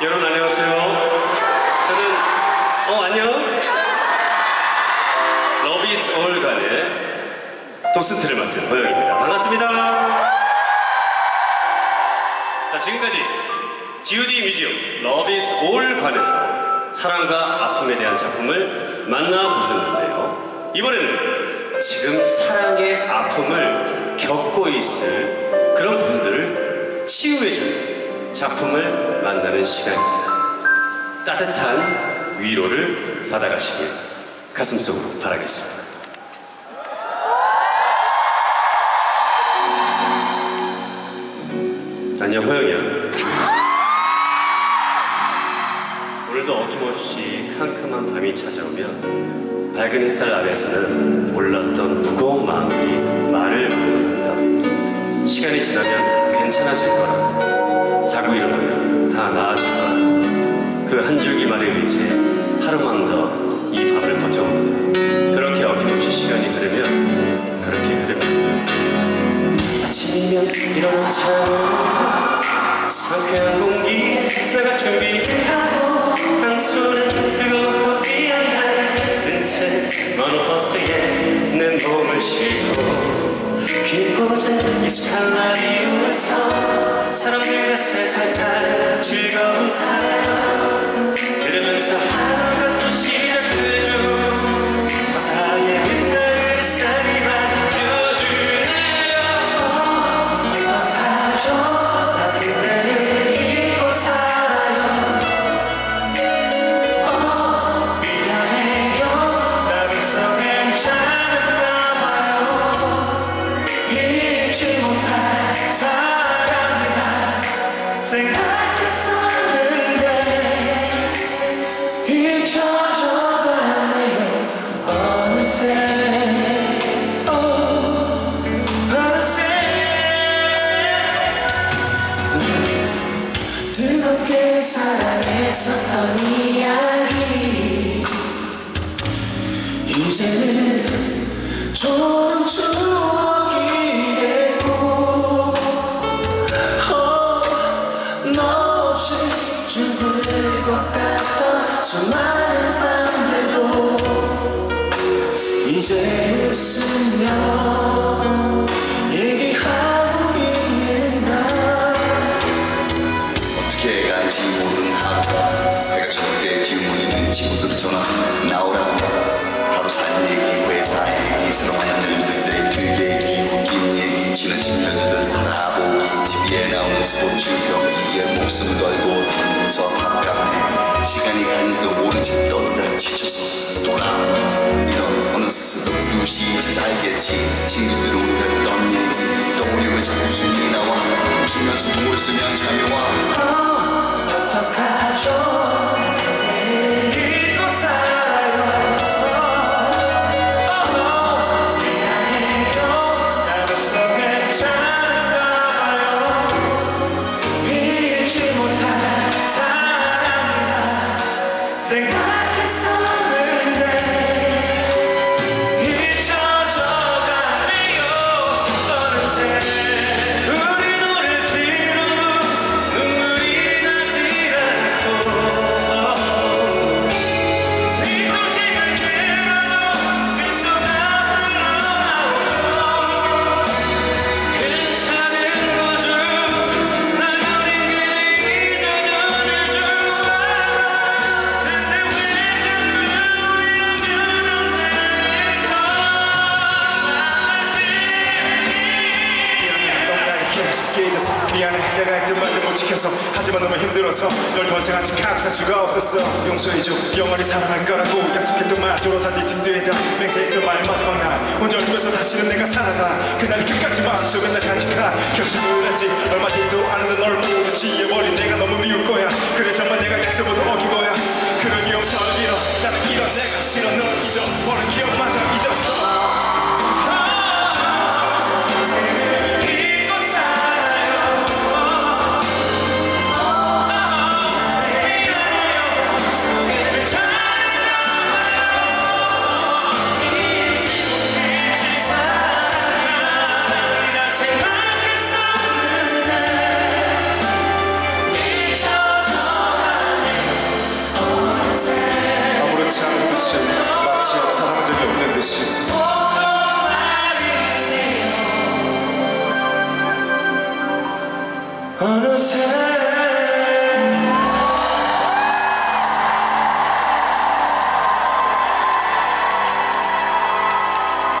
여러분 안녕하세요. 저는 안녕. Love is all 간의 도슨트를 맡은 호영입니다. 반갑습니다. 자, 지금까지 G.O.D 뮤지엄 Love is all 관에서 사랑과 아픔에 대한 작품을 만나보셨는데요. 이번에는 지금 사랑의 아픔을 겪고 있을 그런 분들을 치유해줄 작품을 만나는 시간입니다. 따뜻한 위로를 받아가시길 가슴속으로 바라겠습니다. 안녕, 호영이야. 오늘도 어김없이 캄캄한 밤이 찾아오면 밝은 햇살 아래서는 몰랐던 무거운 마음이 말을 걸어온다. 시간이 지나면 다 괜찮아질 거라고, 자고 일어나면 다 나아질 거라고, 그 한 줄기만의 의지에 하루만 더 이 밤을 버텨온다. 그렇게 어김없이 시간이 흐르면, 그렇게 흐르면 아침이면 일어나자고 상쾌한 공기 내가 준비하고 한 손에 뜨겁고 뛰어든 채 먼 버스에 내 몸을 싣고 귀에 꽂은 익숙한 라디오에서 사람들과 살살살 즐거운 사연 들으면서 하루가 또 시작되죠. 화사하게 빛나는 햇살이 반겨주네요. 어떡하죠? 나 그대를 잊고 살아요. 미안해요. 나 벌써 괜찮은가 봐요. 잊지 못할 사랑이라 생각했었는데 잊혀져가네요. 어느새 뜨겁게 사랑했었던 이야기 이제는 좋은 추억이 됐고 너 없이 죽을 것 같던 수많은 밤들도 이제 웃으며 얘기하고 있는 나. 어떻게 간지 모르는 하루, 해가 절대 지우고 있는 친구들 전화 나오라고. 하루 살 얘기, 회사 얘기, 새로운 연주들, 데이트 얘기, 웃긴 얘기, 지나친 여자들 바라보기, TV에 나오는 스포츠 경기에 목숨 걸고 달리면서 밥값. 시간이 가는지도 모른 채 떠들다 지쳐서 돌아오는 이런 어느 스스로 2시 이제 살겠지. 친구들 오늘 했던 얘기 떠올리면 자꾸 웃음이 나와. 웃으면서 누워 있으면 잠이 와. 어떡하죠? 그대를 잊고 살아요. 미안해요. 나 벌써 괜찮은가 봐요. 잊지 못할 사랑이라 생각했었는데 잊혀져가네요. 어느새 우리 노래 들어도 눈물이 나질 않고 네 소식을 들어도 미소가 흘러나오죠. 괜찮은 거죠. 날 버린 게 잊어도 되죠. 근데 왜 자꾸 이러면 안 되는 거지. 미안해, 넌 나를 계속 잊어서. 미안해, 내가 했던 말도 못 지켜서. 하지만 너무 힘들어서 널 더 이상 아직 감쌀 수가 없었어. 용서해줘, 영원히 사랑할 거라고 약속했던 말. 돌아서 네 등 뒤에다 맹세했던 말. 마지막 날 혼자 울면서 다시는 내가 살아나. 그날이 끝까지 마음속에 날 간직한 결심을 했지. 얼마 되지도 않은데 널 모두 지워버린 내가 너무 미울 거야. 그래 정말 내가 약속을 어긴 거야. 그런 용서를 빌어. 나는 이런 내가 싫어. 널 잊어버린 기억마저 잊었어. 잊고 살아요. 미안해요. 괜찮은가 봐요. 잊지 못할 사랑이라 생각했었는데 잊혀져가네요. 것이